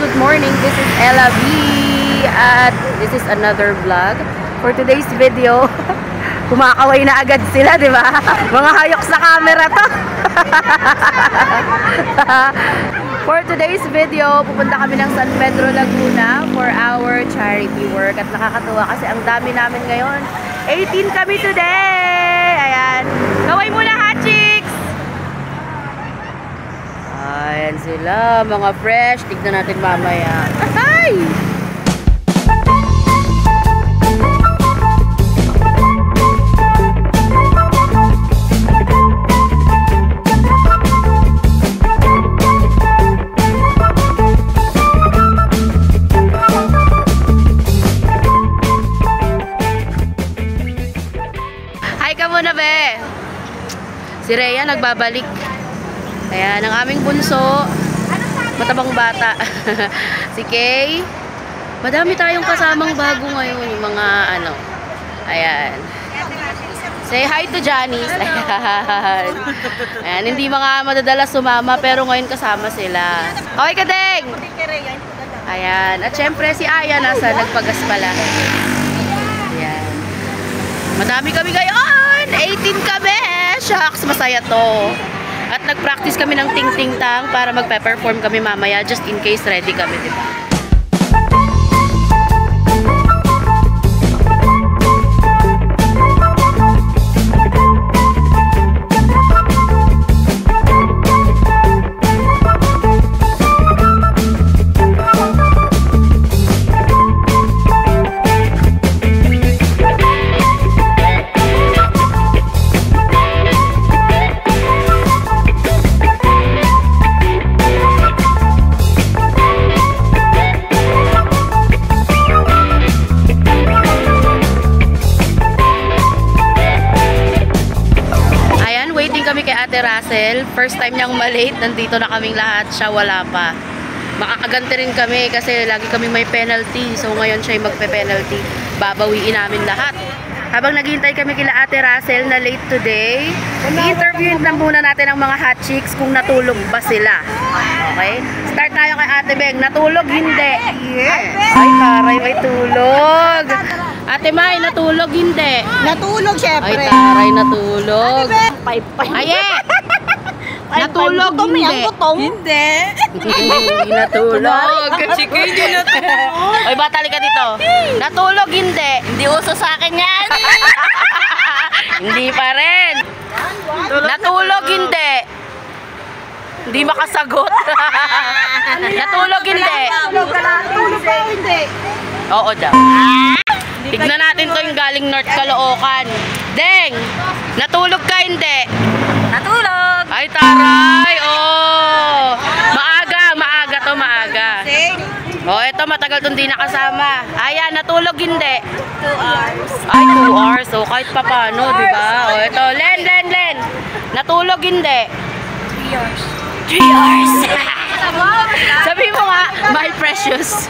good morning. This is Ella B. At this is another vlog. For today's video, kumakaway na agad sila, di ba? Mga hayok sa camera to. For today's video, pupunta kami ng San Pedro, Laguna for our charity work. At nakakatuwa kasi ang dami namin ngayon. 18 kami today! Ayan. Kaway muna ha, chicks! Ayan sila, mga fresh. Tignan natin mamaya. Ay! Na be. Si Rhea nagbabalik. Ayan, ang aming bunso. Matabang bata. Si Kay. Madami tayong kasamang bago ngayon. Yung mga ano. Ayan. Say hi to Janice. Ayan. Ayan, hindi mga madadala sumama pero ngayon kasama sila. Okay, Kadeng! Ayan. At syempre si Aya nasa nagpagas pala. Ayan. Madami kami ngayon! 18 kami! Shucks! Masaya to. At nag-practice kami ng ting-ting-tang para magpe-perform kami mamaya just in case ready kami, diba? Kami kay Ate Russell. First time niyang malate. Nandito na kaming lahat. Siya wala pa. Makakaganti rin kami kasi lagi kaming may penalty. So ngayon siya yung magpe-penalty. Babawiin namin lahat. Habang naghihintay kami kila Ate Russell na late today, i-interviewin lang muna natin ang mga hot chicks kung natulog ba sila. Okay? Start tayo kay Ate Beng. Natulog? Hindi. Yes. Ay, taray, may tulog. Ate May, natulog? Hindi. Natulog, syempre. Ay, taray, natulog. Aye! Natulog? Hindi. Hindi. Hindi natulog. Sige, hindi natulog. Ay, batali ka dito. Natulog? Hindi. Hindi uso sa akin yan. Hindi pa rin. Natulog? Hindi. Hindi makasagot. Natulog? Hindi. Natulog ba? Hindi. Oo daw. Tignan natin to yung galing North Caloocan. Deng! Natulog ka? Hindi. Natulog! Ay, taray! Oh! Maaga to, maaga. Oh, eto, matagal itong di nakasama. Ayan, natulog? Hindi. 2 hours. Ay, 2 hours. So, kahit pa paano, diba? Oh, eto, Len! Natulog? Hindi. 3 hours. 3 hours! Sabi mo nga, my precious.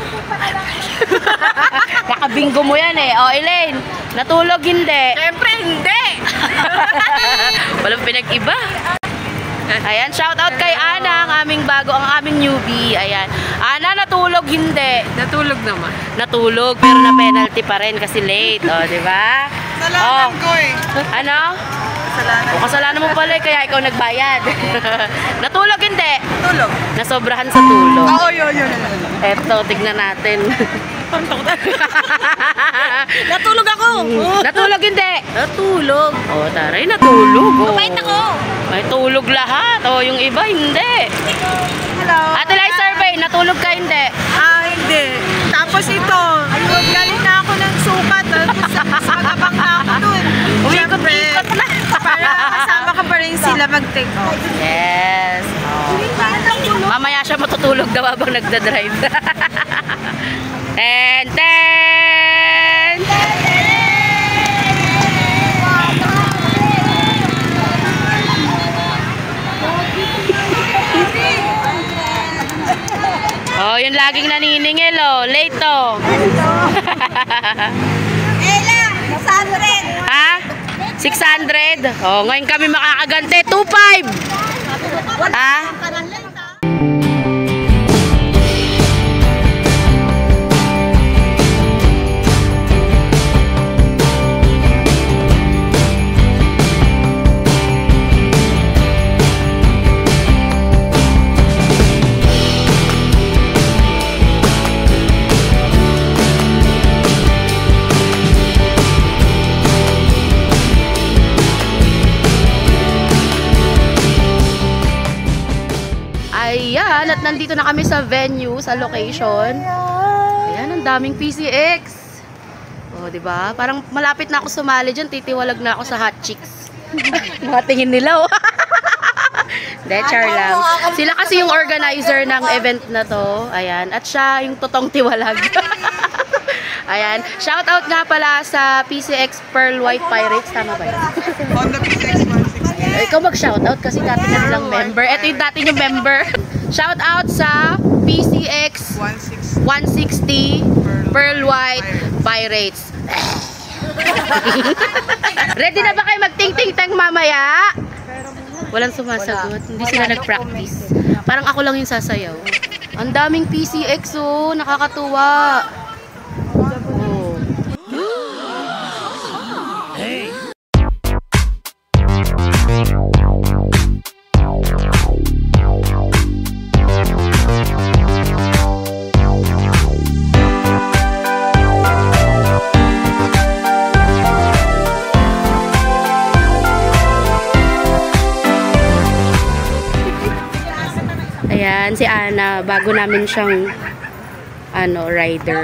Nakabingo mo yan eh. O, Elaine, natulog? Hindi. Siyempre, hindi. Walang pinag-iba. Ayan, shout out kay Ana, ang aming bago, ang aming newbie. Ayan. Ana, natulog? Hindi. Natulog naman. Natulog, pero na penalty pa rin kasi late. O, diba? Kasalanan ko eh. Ano? Kasalanan. O, kasalanan mo pala eh, kaya ikaw nagbayad. Natulog? Hindi. Natulog. Nasobrahan sa tulog. Oo, yun. Eto, tignan natin. Natulog ako. Natulog? Hindi. Natulog. O, taray, natulog. Mabait ako. May tulog lahat. O, yung iba, hindi. Hello. Ate Lai survey, natulog ka? Hindi. Hindi. Tapos ito, galing na ako ng sukat. Magabang na ako dun. Umikot-ikot na. Para kasama ka pa rin sila mag-take off. Yes. Mamaya siya matutulog daw habang nagdadrive. Ten! Oh, yung laging naniningil, oh. Late, oh. Ella, 600. Ha? 600? Oh, ngayon kami makakagante. 2.5. Ha? nandito na kami sa venue, sa location. Ayan, ang daming PCX. Oh, di ba? Parang malapit na ako sumali dyan, titiwalag na ako sa hot chicks. Mga tingin nila, oh. Hindi, char lang. Sila kasi yung organizer ng event na to. Ayan, at siya yung totoong tiwalag. Ayan, shout out nga pala sa PCX Pearl White Pirates, tama ba yun? On the PCX 160. Ikaw mag-shoutout kasi dati na nilang member. Ito yung dati yung member. Shoutout sa PCX 160 Pearl White Pirates. Ready na ba kayo magting-ting-tang mamaya? Walang sumasagot. Hindi sila nag-practice. Parang ako lang yung sasayaw. Ang daming PCX, oh. Nakakatuwa. Oh. Hey. Ayan, si Ana, bago namin siyang rider.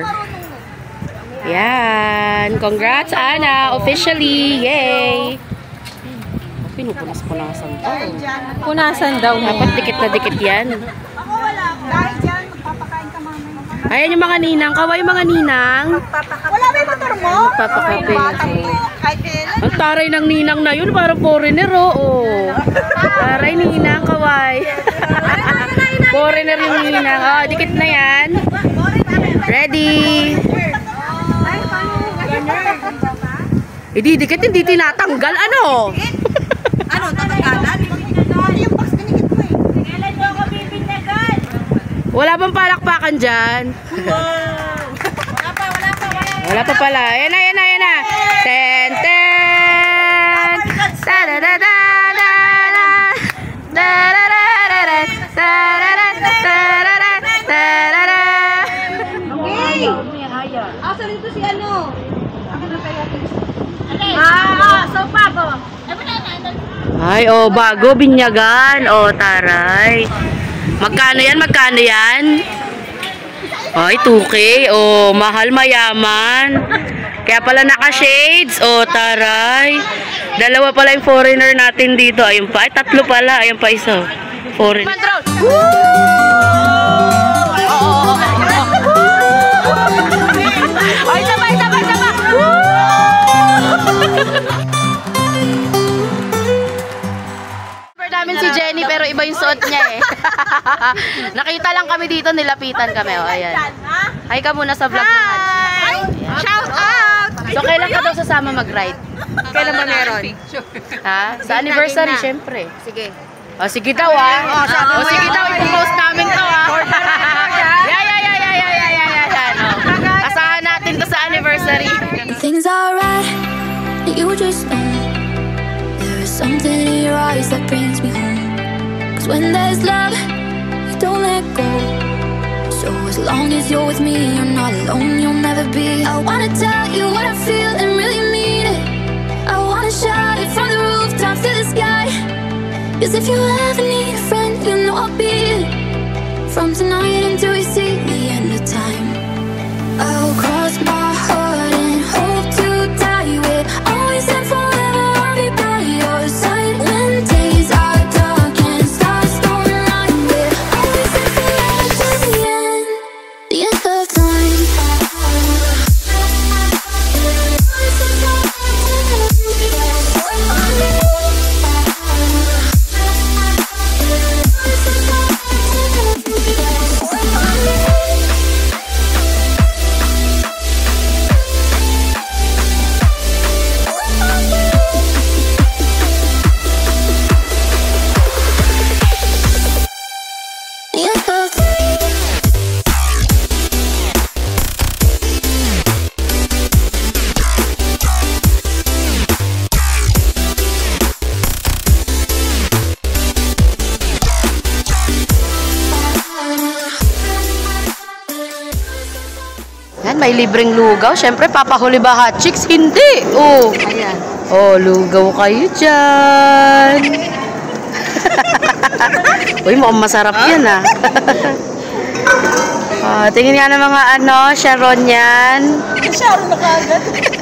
Ayan, congrats Ana, officially, yay! Pinupunas ko na sa Punasan daw mo. dapat dikit na dikit yan. Ako wala. Dahil dyan, magpapakain ka mamaya. Ayan yung mga ninang, kaway mga ninang. Wala ba yung motor mo? Magpapakape. Kahit kailan. Ang taray ng ninang na yun, parang foreigner, oh. Taray ninang, kaway. Foreigner yung ninang. Oh, dikit na yan. Ready? Hindi, dikit, hindi tinatanggal. Ano? Ano, tatanggalan? Yung box ganigit mo eh. Kailan mo ako bibinyagan? Wala bang palakpakan dyan? Wala pa pala. Ayan na, ayan na, ayan na. Ten, ten. Ta-da-da-da-da-da. Da-da-da-da-da. Ta-da-da-da-da-da. Okay. Asan dito si ano? So bago. Ay, oh, bago, binyagan. Oh, taray. Magkano yan? Magkano yan? Ay, 2K. Oh, mahal, mayaman. Kaya pala naka-shades. Oh, taray. Dalawa pala yung foreigner natin dito. Ayun pa. Ay, 3 pala. Ayun pa isa. Foreigner. Ay, sabay, sabay, sabay. Namin si Jenny pero iba yung suot niya eh. Nakita lang kami dito, nilapitan kami. Oh, ayan. Hi ka muna sa vlog ng Hachi. Shout out! So kailan ka daw sasama mag-ride? Kailan ba meron? Ha? Sa anniversary, syempre. Sige. O sige daw ah. O sige daw, i-post namin to ah. Yeah. Asahan natin to sa anniversary. Things are right, you just know. There's something in your eyes that brings me home. 'Cause when there's love, you don't let go. So as long as you're with me, you're not alone, you'll never be. I wanna tell you what I feel and really mean it. I wanna shout it from the rooftops to the sky. 'Cause if you ever need a friend, you know I'll be it. From tonight until we see the end of time, I'll cross my heart and hope to die with. Always and forever, I'll be by your side. When days are dark and stars don't rhyme with. Always and forever to the end of time. Yan, may libreng lugaw. Siyempre, papahuli ba hot chicks? Hindi. Oh. Ayan. Oh, lugaw kayo dyan. Uy, mukhang masarap yan ah. Tingin nga ng mga Sharon yan. Sharon na kagad.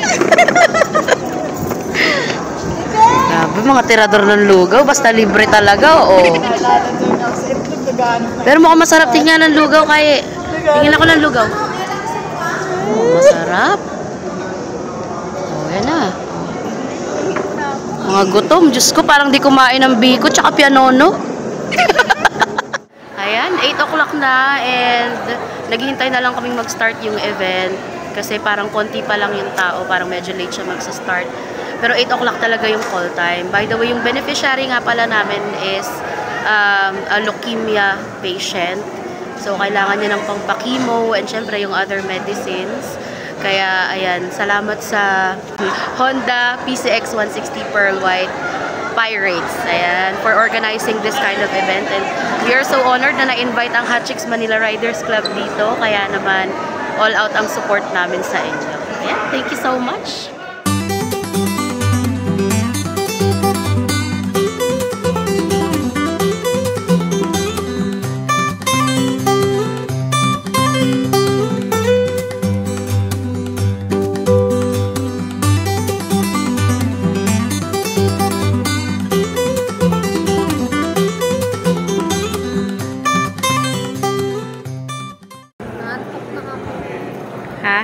Grabe, mga tirador ng lugaw. Basta libre talaga, oo. Naalala doon ako sa itlog na gano'n. Pero mukhang masarap tingnan ng lugaw kaya. Tingnan ako ng lugaw. Masarap. Yan na. Mga gutom. Diyos ko, parang di kumain ng biko tsaka pianono. Ayan, 8 o'clock na and naghihintay na lang kaming mag-start yung event kasi parang konti pa lang yung tao, parang medyo late siya mag-start. Pero 8 o'clock talaga yung call time. By the way, yung beneficiary nga pala namin is a leukemia patient. So, kailangan niya ng pang-chemo and syempre yung other medicines. Kaya, ayan, salamat sa Honda PCX 160 Pearl White Pirates, ayan, for organizing this kind of event. And we are so honored na na-invite ang Hot Chicks Manila Riders Club dito. Kaya naman, all out ang support namin sa inyo. Ayan, thank you so much. Ha?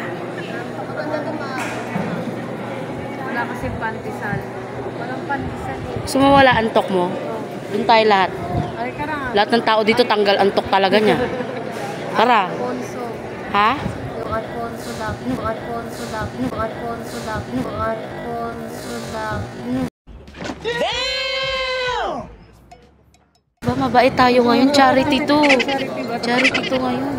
Wala kasi pantisal. Walang pantisal eh. Gusto mo wala antok mo? Doon tayo lahat. Ay, karang. Lahat ng tao dito tanggal antok talaga niya. Tara. Alfonso. Ha? Yung Alfonso lang. Yung Alfonso lang. Yung Alfonso lang. Yung Alfonso lang. Ba, mabait tayo ngayon. Charity to. Charity to ngayon.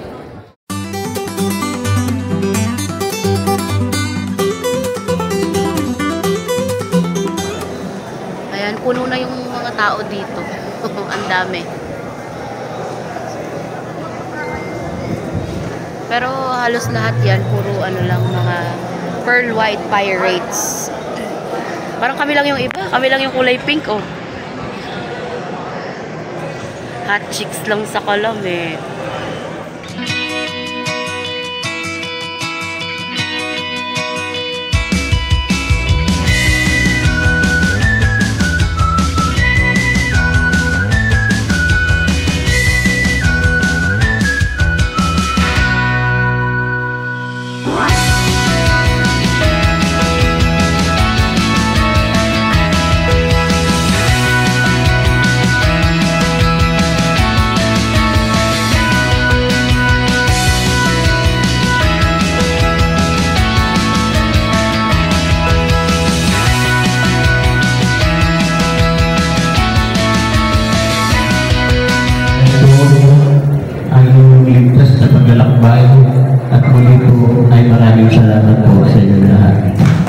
Ayan, puno na yung mga tao dito. Ang dami. Pero halos lahat yan, puro lang mga Pearl White Pirates. Parang kami lang yung iba. Kami lang yung kulay pink, oh. Hot chicks lang sa Kalam, eh. At muli po ay maraming salamat po sa inyo lahat.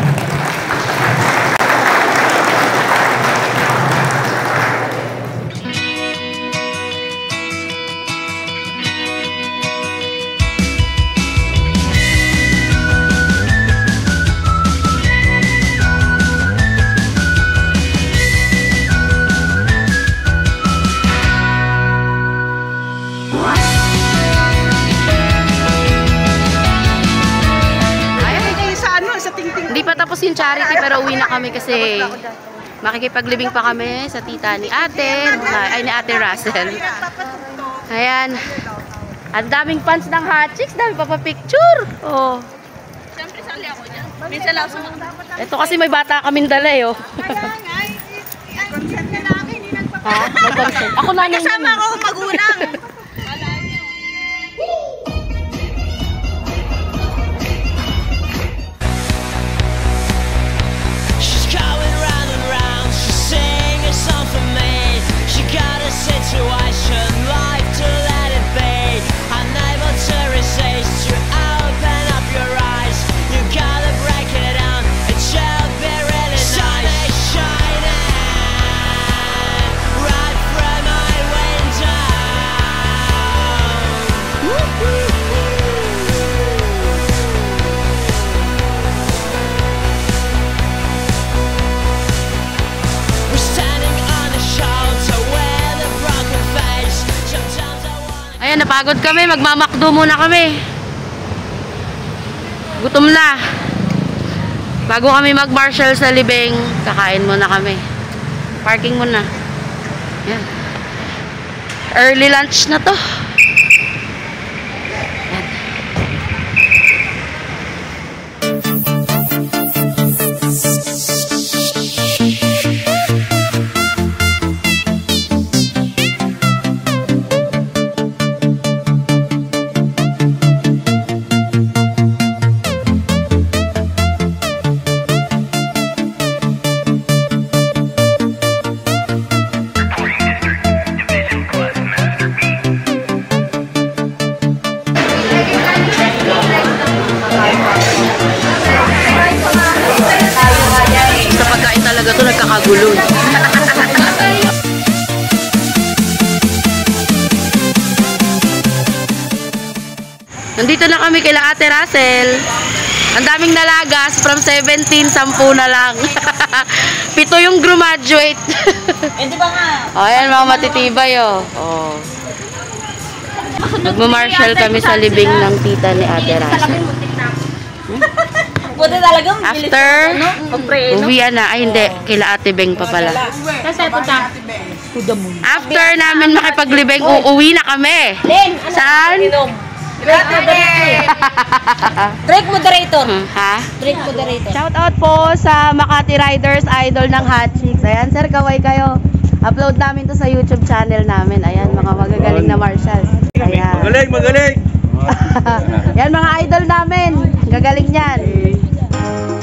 Hindi pa tapos yung charity pero uwi na kami kasi makikipaglibing pa kami sa tita ni ate, ni ate Russell. Ayan. Ang daming fans ng Hot Chicks, dami pa pa-picture. Oh. Siyempre, sali ako dyan. Minsan lang sumunod. Ito kasi may bata kaming dala, eh, oh. Consent na namin, hindi nagpapalala. Ha? May consent. Ako na nang Kasama ako magulang. Ayan, napagod kami. Magmamakdo muna kami. Gutom na. Bago kami mag-marshal sa libing, kakain muna kami. Parking muna. Ayan. Early lunch na to. Sa pagkain talaga to nagkakagulo. Nandito na kami kila Ate Russell. Ang daming nalagas from 17, 10 na lang. 7 yung graduate. Eh, di ba nga? Oh, ayan mga matitibay oh. Oh. Nagmamarshal kami sa libing ng tita ni Ate Russell. Buti talagang After, uwian na. Ay, hindi. Kila Ate Beng pa pala. Kasi punta. To the moon. After namin makipaglibing, uuwi na kami. Saan? Drake moderator. Ha? Drake moderator. Shout out po sa Makati Riders, idol ng Hot Chicks. Ayan, sir, kaway kayo. Upload namin to sa YouTube channel namin. Ayan, mga magagaling na marshals. Ayan. Magaling! Yan, mga idol namin. Gagaling yan.